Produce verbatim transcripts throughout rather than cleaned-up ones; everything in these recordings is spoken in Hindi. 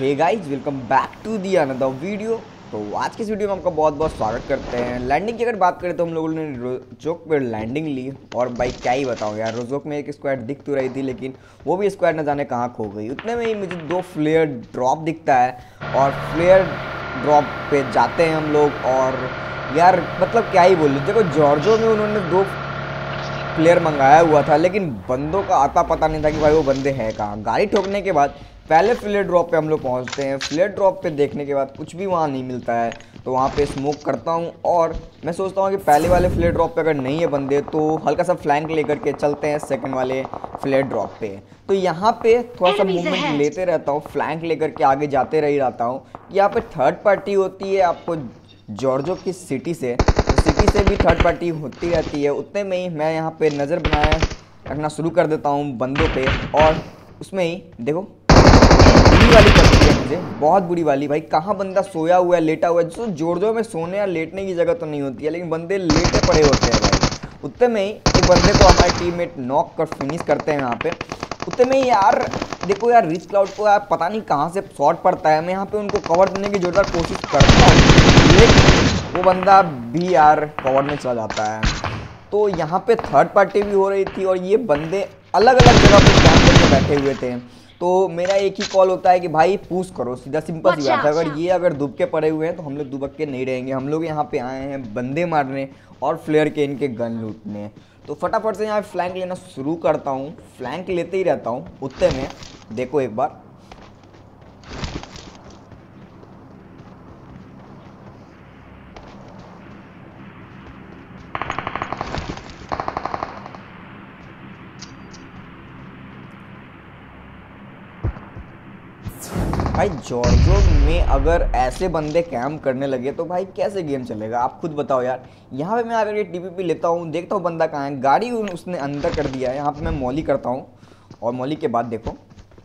Hey guys, welcome back to the another video. तो आज के इस वीडियो में आपका बहुत बहुत स्वागत करते हैं। लैंडिंग की अगर बात करें तो हम लोगों ने रोजोक पर लैंडिंग ली और भाई क्या ही बताऊं यार, रोजोक में एक स्क्वाड दिख तो रही थी लेकिन वो भी स्क्वाड न जाने कहाँ खो गई। उतने में ही मुझे दो फ्लेयर ड्रॉप दिखता है और फ्लेयर ड्रॉप पे जाते हैं हम लोग। और यार मतलब क्या ही बोलूं, देखो जॉर्जो में उन्होंने दो प्लेयर मंगाया हुआ था लेकिन बंदों का आता पता नहीं था कि भाई वो बंदे हैं कहाँ। गाड़ी ठोकने के बाद पहले फ्लेयर ड्रॉप पे हम लोग पहुंचते हैं। फ्लेयर ड्रॉप पे देखने के बाद कुछ भी वहाँ नहीं मिलता है तो वहाँ पे स्मोक करता हूँ और मैं सोचता हूँ कि पहले वाले फ्लेयर ड्रॉप पे अगर नहीं है बंदे तो हल्का सा फ्लैंक लेकर के चलते हैं सेकंड वाले फ्लेयर ड्रॉप पे। तो यहाँ पे थोड़ा सा मूवमेंट लेते रहता हूँ, फ्लैंक लेकर के आगे जाते रही रहता हूँ। यहाँ पे थर्ड पार्टी होती है आपको जॉर्जो की सिटी से, तो सिटी से भी थर्ड पार्टी होती रहती है। उतने में ही मैं यहाँ पे नज़र बनाए रखना शुरू कर देता हूँ बंदों पे और उसमें ही देखो बुरी वाली करती है मुझे, बहुत बुरी वाली। भाई कहाँ बंदा सोया हुआ है, लेटा हुआ है। जो जॉर्जो में सोने या लेटने की जगह तो नहीं होती है लेकिन बंदे लेटे पड़े होते हैं भाई। उतने में ही एक बंदे को हमारे टीममेट नॉक कर फिनिश करते हैं यहाँ पे। उतने में ही यार देखो यार, रिच क्लाउड को यार पता नहीं कहाँ से शॉट पड़ता है। मैं यहाँ पे उनको कवर देने की जोरदार कोशिश करता हूँ लेकिन वो बंदा भी यार कवर में चला जाता है। तो यहाँ पे थर्ड पार्टी भी हो रही थी और ये बंदे अलग अलग जगह पे कैंप करके बैठे हुए थे। तो मेरा एक ही कॉल होता है कि भाई पुश करो, सीधा सिंपल सी बात है। अगर ये अगर दुबके पड़े हुए हैं तो हम लोग दुबक के नहीं रहेंगे। हम लोग यहाँ पे आए हैं बंदे मारने और फ्लेयर के इनके गन लूटने। तो फटाफट से यहाँ फ्लैंक लेना शुरू करता हूँ, फ्लैंक लेते ही रहता हूँ। उतने में देखो एक बार भाई जॉर्जो में अगर ऐसे बंदे कैंप करने लगे तो भाई कैसे गेम चलेगा, आप खुद बताओ यार। यहाँ पे मैं अगर ये टीपीपी लेता हूँ, देखता हूँ बंदा कहाँ है, गाड़ी उसने अंदर कर दिया है। यहाँ पे मैं मॉली करता हूँ और मॉली के बाद देखो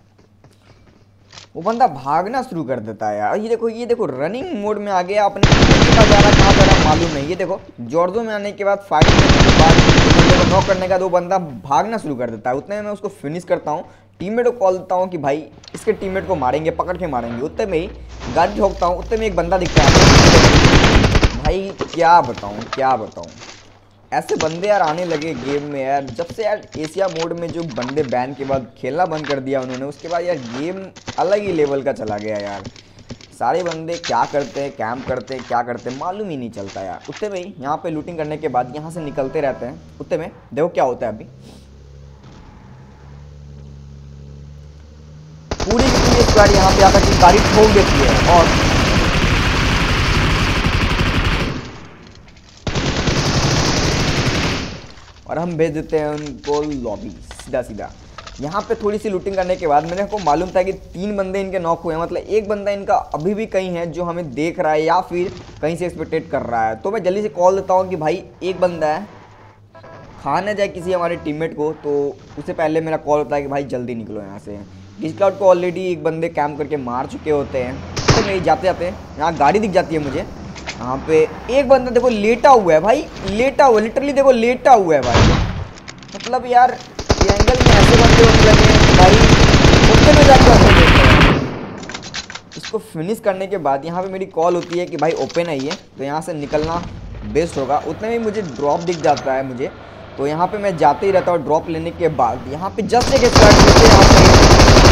वो बंदा भागना शुरू कर देता है यार। ये देखो ये देखो रनिंग मोड में आ गया, अपने कहाँ जा रहा कहाँ जा रहा मालूम नहीं। ये देखो जॉर्जो में आने के बाद फाइट करने के बाद बंदे को नॉक करने का दो बंदा भागना शुरू कर देता है। उतने में मैं उसको फिनिश करता हूँ, टीममेट को कॉल देता हूँ कि भाई इसके टीममेट को मारेंगे, पकड़ के मारेंगे। उतने में ही गाड़ी ठोकता हूँ, उतने में एक बंदा दिखता है। भाई क्या बताऊँ क्या बताऊँ, ऐसे बंदे यार आने लगे गेम में यार। जब से यार एशिया मोड में जो बंदे बैन के बाद खेलना बंद कर दिया उन्होंने, उसके बाद यार गेम अलग ही लेवल का चला गया यार। सारे बंदे क्या करते हैं, कैंप करते हैं, क्या करते हैं मालूम ही नहीं चलता यार। उतने में ही यहाँ पे लूटिंग करने के बाद यहाँ से निकलते रहते हैं। उतने में देखो क्या होता है, अभी पूरी की पूरी स्क्वाड यहाँ पे आकर के गाड़ी ठोक देती है और और हम भेज देते हैं उनको लॉबी सीधा सीधा। यहाँ पे थोड़ी सी लूटिंग करने के बाद मेरे को मालूम था कि तीन बंदे इनके नॉक हुए हैं, मतलब एक बंदा इनका अभी भी कहीं है जो हमें देख रहा है या फिर कहीं से एक्सपेक्टेड कर रहा है। तो मैं जल्दी से कॉल देता हूँ कि भाई एक बंदा है, खा न जाए किसी हमारे टीममेट को। तो उससे पहले मेरा कॉल होता है कि भाई जल्दी निकलो यहाँ से। डिस क्लाउड को ऑलरेडी एक बंदे कैंप करके मार चुके होते हैं। तो नहीं जाते जाते यहाँ गाड़ी दिख जाती है मुझे। यहाँ पे एक बंदा देखो लेटा हुआ है भाई, लेटा हुआ लिटरली देखो लेटा हुआ है भाई। मतलब यार ये एंगल में ऐसे बंदे होने लगे हैं भाई, उनके में जाकर इसको फिनिश करने के बाद यहाँ पे मेरी कॉल होती है कि भाई ओपन है ये, तो यहाँ से निकलना बेस्ट होगा। उतने में मुझे ड्रॉप दिख जाता है मुझे, तो यहाँ पे मैं जाते ही रहता हूँ। ड्रॉप लेने के बाद यहाँ पे जस्ट एक स्क्वाड होते हैं, यहाँ पे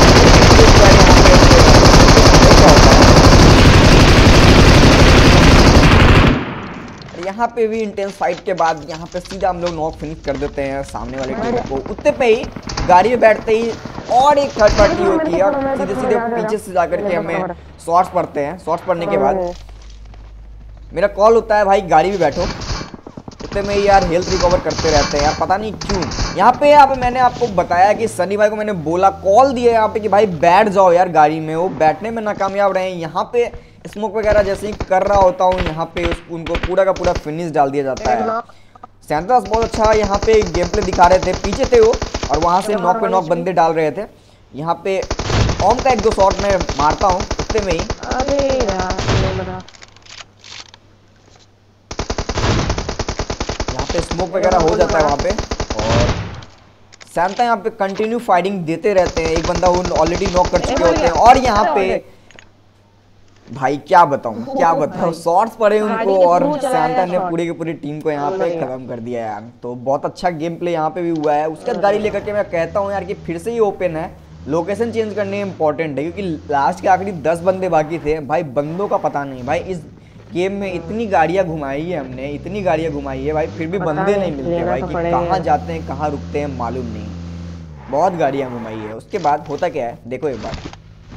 यहाँ पे भी इंटेंस फाइट के बाद यहाँ पे सीधा हम लोग नॉक फिनिश कर देते हैं सामने वाले टीम को। उतने पे ही गाड़ी में बैठते ही और एक थर्ड पार्टी होती है और सीधे सीधे पीछे से जाकर के हमें शॉट्स पड़ते हैं। शॉट्स पड़ने के बाद मेरा कॉल होता है भाई गाड़ी में बैठो। उतने में यार हेल्थ रिकवर करते रहते हैं यार, पता नहीं क्यों। यहाँ पे यहाँ पे मैंने आपको बताया कि सनी भाई को मैंने बोला, कॉल दिया यहाँ पे कि भाई बैठ जाओ यार गाड़ी में, वो बैठने में नाकामयाब रहे। यहाँ पे स्मोक वगैरह जैसे ही कर रहा होता हूँ यहाँ पे उनको पूरा का पूरा फिनिश डाल दिया जाता है। सैंतास बहुत अच्छा यहाँ पे गेम प्ले दिखा रहे थे, पीछे थे वो और वहाँ से नॉक पे नॉक बंदे डाल रहे थे। यहाँ पे ओम का एक दो शॉट में मारता हूँ उतने में ही। यहाँ पे स्मोक वगैरह हो जाता है वहाँ पे और सैंता यहाँ पे कंटिन्यू फाइटिंग देते रहते हैं। एक बंदा वो ऑलरेडी नॉक कर चुके होते हैं और यहाँ पे भाई क्या बताऊं क्या बताऊं, शॉट्स पड़े उनको और सैंटा ने पूरी की पूरी टीम को यहाँ पे खत्म कर दिया यार। तो बहुत अच्छा गेम प्ले यहाँ पे भी हुआ है। उसके बाद गाड़ी लेकर के मैं कहता हूँ यार कि फिर से ही ओपन है, लोकेशन चेंज करने इंपॉर्टेंट है क्योंकि लास्ट के आखिरी दस बंदे बाकी थे भाई, बंदों का पता नहीं भाई। इस गेम में इतनी गाड़ियाँ घुमाई है हमने, इतनी गाड़ियाँ घुमाई है भाई, फिर भी बंदे नहीं मिलते भाई कि कहाँ जाते हैं कहाँ रुकते हैं मालूम नहीं। बहुत गाड़ियाँ घुमाई है। उसके बाद होता क्या है देखो एक बार,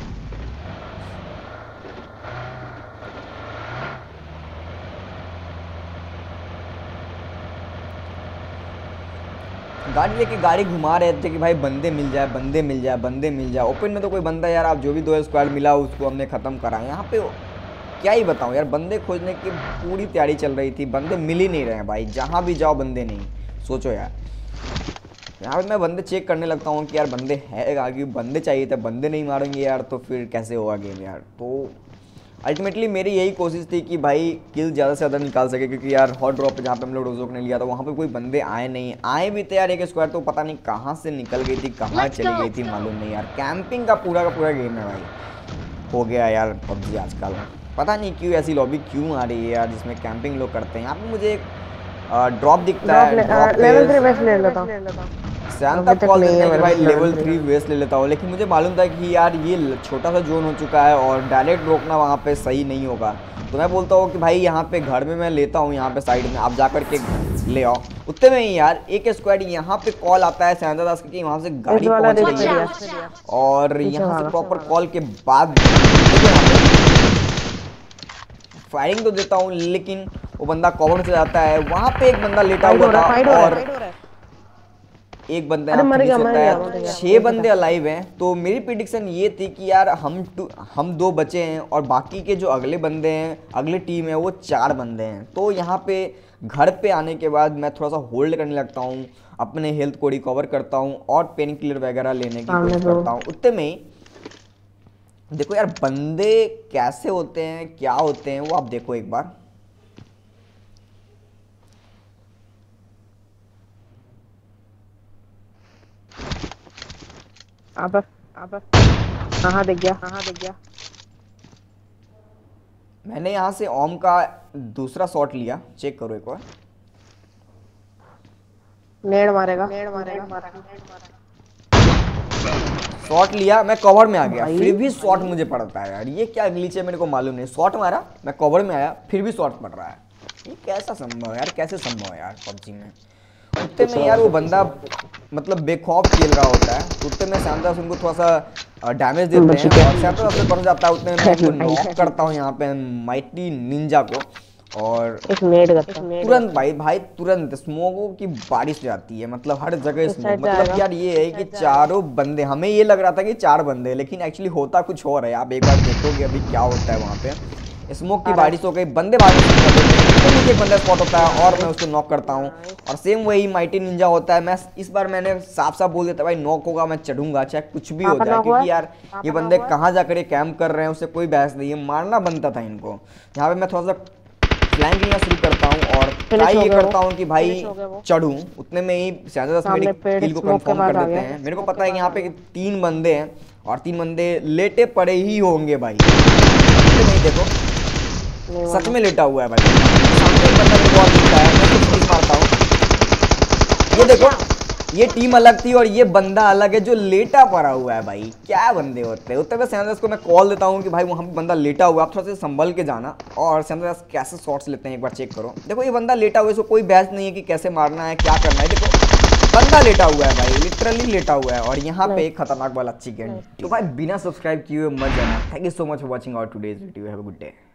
गाड़ी लेके गाड़ी घुमा रहे थे कि भाई बंदे मिल जाए बंदे मिल जाए बंदे मिल जाए। ओपन में तो कोई बंदा यार, आप जो भी दो स्क्वाड मिला उसको हमने ख़त्म करा। यहाँ पे क्या ही बताऊँ यार, बंदे खोजने की पूरी तैयारी चल रही थी, बंदे मिल ही नहीं रहे हैं भाई, जहाँ भी जाओ बंदे नहीं। सोचो यार, यहाँ पे मैं बंदे चेक करने लगता हूँ कि यार बंदे है आगे, बंदे चाहिए थे, बंदे नहीं मारेंगे यार तो फिर कैसे होगा गेम यार। तो अल्टीमेटली मेरी यही कोशिश थी कि भाई किल ज़्यादा से ज़्यादा निकाल सके, क्योंकि यार हॉट ड्रॉप पे जहाँ पे हम लोग रोजोक ने लिया था वहाँ पे कोई बंदे आए नहीं, आए भी थे यार एक स्क्वाड तो पता नहीं कहाँ से निकल गई थी, कहाँ चली गई थी मालूम नहीं यार। कैंपिंग का पूरा का पूरा गेम है भाई हो गया यार पबजी आजकल, पता नहीं क्यों ऐसी लॉबी क्यों आ रही है यार जिसमें कैंपिंग लोग करते हैं। यहाँ पे मुझे एक ड्रॉप दिखता है, सैंटा कॉल देते हैं कि भाई लेवल थ्री वेस्ट ले लेता हूँ, लेकिन मुझे मालूम था कि यार ये छोटा सा जोन हो चुका है और डायरेक्ट रोकना वहाँ पे सही नहीं होगा। तो मैं बोलता हूँ कि भाई यहाँ पे घर में मैं लेता हूँ, यहाँ पे साइड में आप जा कर के ले आओ। उतने में ही यार एक स्क्वाड यहाँ पे कॉल आता है सैंटा दास की, वहाँ से गाड़ी पहुँच गई है और यहाँ से प्रॉपर कॉल के बाद फायरिंग तो देता हूँ, लेकिन वो बंदा कवर से जाता है। वहाँ पे एक बंदा लेटा हुआ था और एक बंदा होता है, छह बंदे अलाइव हैं। तो मेरी प्रिडिक्शन ये थी कि यार हम टू हम दो बचे हैं और बाकी के जो अगले बंदे हैं, अगली टीम है वो चार बंदे हैं। तो यहाँ पे घर पे आने के बाद मैं थोड़ा सा होल्ड करने लगता हूँ, अपने हेल्थ को रिकवर करता हूँ और पेन किलर वगैरह लेने की कोशिश करता हूँ। उतने में ही देखो यार बंदे कैसे होते हैं क्या होते हैं वो आप देखो एक बार। अब अब हाँ दिख गया, हाँ दिख गया। मैंने यहाँ से ओम का दूसरा शॉट लिया, चेक करो एक बार। नेड मारेगा, नेड मारेगा, शॉट लिया, मैं कवर में आ गया, फिर भी शॉट मुझे पड़ता है यार। ये क्या ग्लिच है मेरे को मालूम नहीं। शॉट मारा, मैं कवर में आया, फिर भी शॉट पड़ रहा है। ये कैसा संभव है यार, कैसे संभव है यार पबजी में। उतने में यार वो बंदा मतलब बेखौफ खेल रहा होता है, उतने में सैंटा उनको थोड़ा सा डैमेज देते हैं और सैंटा उससे पड़ जाता है। उतने में मैं उनको नॉक करता हूँ यहाँ पे माइटी निंजा को और तुरंत भाई भाई तुरंत स्मोकों की बारिश हो जाती है, मतलब हर जगह स्मोक। मतलब यार ये है कि चारों बंदे, हमें ये लग रहा था कि चार बंदे, लेकिन एक्चुअली होता कुछ और है। आप एक बार देखोगे अभी क्या होता है वहाँ पे। स्मोक की बारिश हो गई, बंदे भागे, तो मुझे एक बंदा स्पॉट होता है और मैं उसको नॉक करता हूँ। और सेम वही माइटी निंजा होता है। मैं इस बार मैंने साफ साफ बोल देता भाई नॉक होगा मैं चढ़ूंगा चाहे कुछ भी हो जाए, क्योंकि यार ये बंदे कहाँ जाकर ये कैंप कर रहे हैं उससे कोई बहस नहीं है, मारना बनता था इनको। यहाँ पे मैं थोड़ा सा फ्लैंक लेना शुरू करता हूँ और ट्राई ये करता हूँ कि भाई चढ़ूं। उतने में ही सैंटा दास मेरी किल को कंफर्म कर देते हैं। मेरे को पता है कि यहाँ पे तीन बंदे हैं और तीन बंदे लेटे पड़े ही होंगे भाई। नहीं देखो सच में लेटा हुआ है भाई, सामने एक बंदा मेरे को और दिखता है, मैं कुछ नहीं मारता हूँ। ये देखो ये टीम अलग थी और ये बंदा अलग है जो लेटा पड़ा हुआ है भाई। क्या बंदे होते हैं। उतने में सैंटा दास को मैं कॉल देता हूँ कि भाई वहाँ पे बंदा लेटा हुआ है, आप थोड़ा सा संभल के जाना। और सैंटा दास कैसे शॉट्स लेते हैं एक बार चेक करो। देखो ये बंदा लेटा हुआ है, इसको कोई बहस नहीं है कि कैसे मारना है क्या करना है। देखो बंदा लेटा हुआ है भाई, लिटरली लेटा हुआ है और यहाँ पे एक खतरनाक वाला चिकन। तो भाई बिना सब्सक्राइब किए हुए मत जाना। Thank you so much for watching our today's video, have a good day.